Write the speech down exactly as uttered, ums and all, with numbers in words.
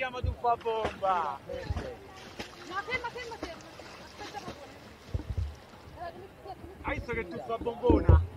chiama tuffa bomba. No, ferma, ferma, ferma. Aspetta un po'. Hai visto che tuffa bombona?